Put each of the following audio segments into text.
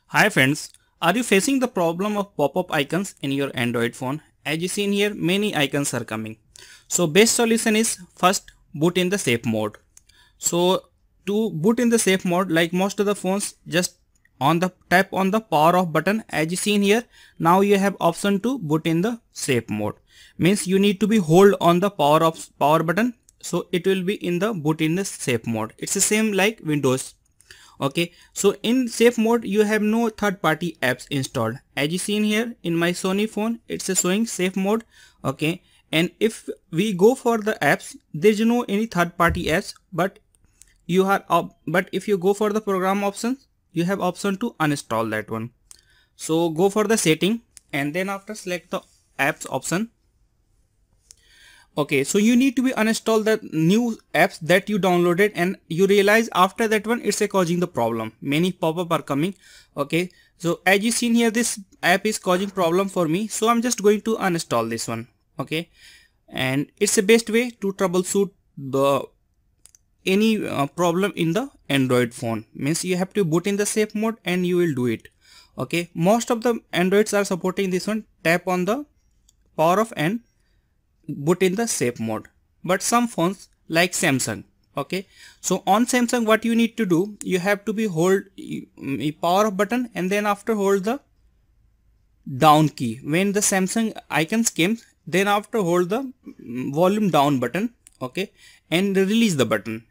Hi friends, are you facing the problem of pop-up icons in your Android phone? As you see in here, many icons are coming. So best solution is first boot in the safe mode. So to boot in the safe mode, like most of the phones, just tap on the power off button. As you see in here, now you have option to boot in the safe mode. Means you need to be hold on the power button, so it will be in the boot in the safe mode. It's the same like Windows. Okay, so in safe mode you have no third-party apps installed. As you see in here in my Sony phone, it's showing safe mode. Okay, and if we go for the apps, there's no any third-party apps, but if you go for the program options, you have option to uninstall that one. So go for the setting and then after select the apps option. Okay, so you need to be uninstall the new apps that you downloaded, and you realize after that one it's causing the problem. Many pop-up are coming. Okay, so as you seen here, this app is causing problem for me, so I'm just going to uninstall this one. Okay, and it's the best way to troubleshoot the any problem in the Android phone. Means you have to boot in the safe mode and you will do it. Okay, most of the Androids are supporting this one. Tap on the power off and boot in the safe mode, but some phones like Samsung. Okay, so on Samsung what you need to do, you have to be hold power off button and then after hold the down key. When the Samsung icons came, then after hold the volume down button. Okay, and release the button.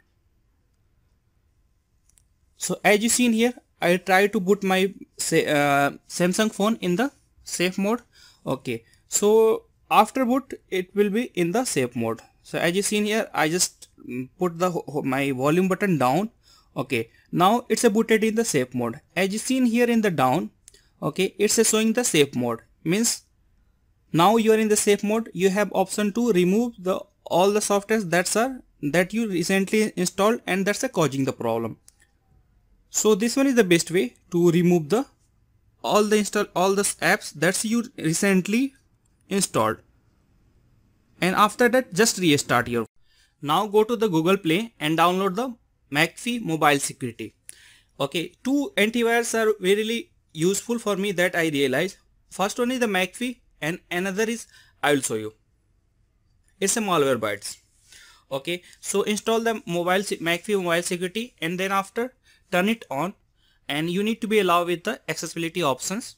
So as you see in here, I try to put my Samsung phone in the safe mode. Okay, so after boot it will be in the safe mode. So as you see in here, I just put my volume button down. Okay, now it's booted in the safe mode. As you see in here in the down, okay, it's showing the safe mode. Means now you are in the safe mode. You have option to remove all the softwares that you recently installed and that's causing the problem. So this one is the best way to remove all the apps that you recently installed, and after that just restart your. Now go to the Google Play and download the McAfee Mobile Security. Okay, two antivirus are really useful for me that I realize. First one is the McAfee and another is, I will show you. It's a Malwarebytes. Okay, so install the McAfee Mobile Security and then after turn it on, and you need to be allowed with the accessibility options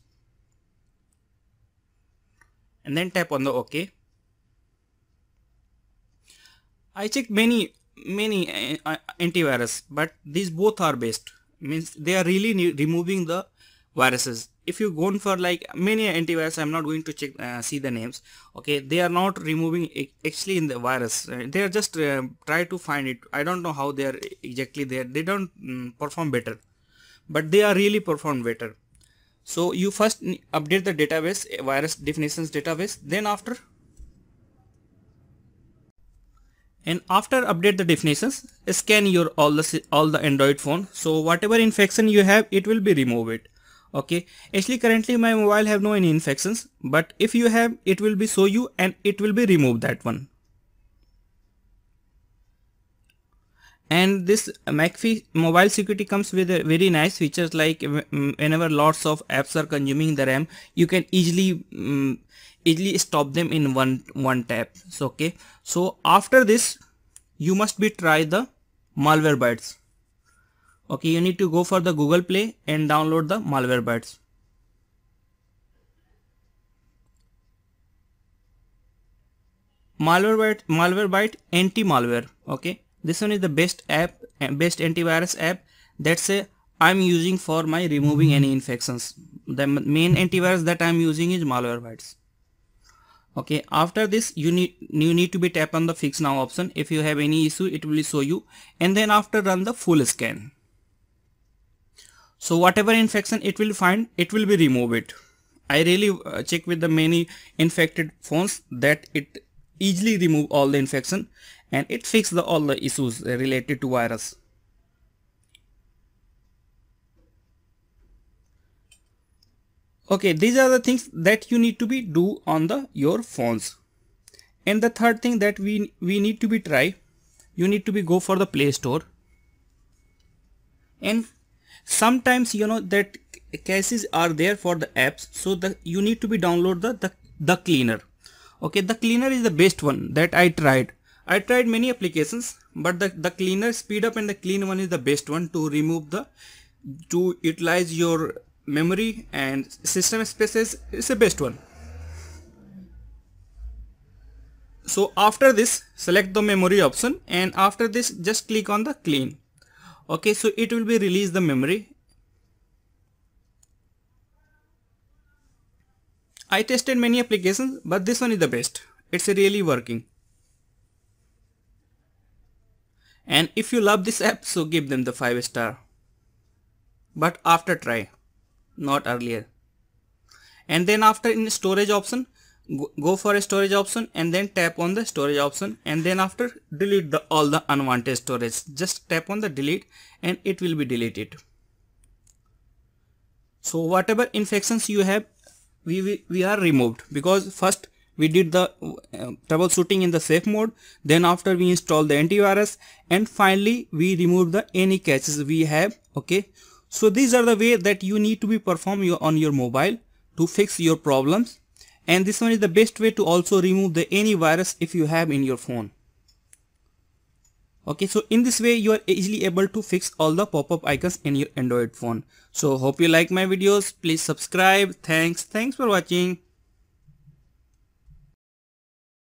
and then tap on the OK. I checked many antivirus, but these both are best. Means they are really removing the viruses. If you go for like many antivirus, I'm not going to check see the names. Okay, they are not removing actually in the virus. They are just try to find it. I don't know how they are exactly there. They don't perform better, but they are really perform better. So you first update the database, virus definitions database, then after update the definitions, scan your all the Android phone. So whatever infection you have, it will be removed. Okay, actually currently my mobile have no any infections, but if you have, it will be show you and it will be remove that one. And this McAfee Mobile Security comes with a very nice features, like whenever lots of apps are consuming the RAM, you can easily stop them in one tap. So okay, so after this you must be try the Malwarebytes. Okay, you need to go for the Google Play and download the Malwarebytes. Malwarebyte anti-malware. Okay, this one is the best app, best antivirus app that's I'm using for my removing any infections. The main antivirus that I'm using is Malwarebytes. Okay, after this you need to be tap on the fix now option. If you have any issue, it will show you, and then after run the full scan. So whatever infection it will find, it will be removed. I really check with the many infected phones that it easily remove all the infection and it fix all the issues related to virus. Okay, these are the things that you need to be do on your phones. And the third thing that we need to be try, you need to be go for the Play Store, and sometimes you know that caches are there for the apps, so you need to be download the cleaner. Okay, the cleaner is the best one that I tried. I tried many applications, but the cleaner speed up and the clean one is the best one to remove to utilize your memory and system spaces. It's the best one. So after this, select the memory option, and after this just click on the clean. Okay, so it will be release the memory. I tested many applications, but this one is the best. It's really working. And if you love this app, so give them the 5 star. But after try, not earlier. And then after in storage option, go for a storage option and then tap on the storage option, and then after delete all the unwanted storage. Just tap on the delete and it will be deleted. So whatever infections you have, we are removed, because first we did the troubleshooting in the safe mode, then after we install the antivirus, and finally we remove the any caches we have. Okay, so these are the way that you need to be perform on your mobile to fix your problems, and this one is the best way to also remove the any virus if you have in your phone. Okay, so in this way you are easily able to fix all the pop-up icons in your Android phone. So hope you like my videos. Please subscribe. Thanks for watching.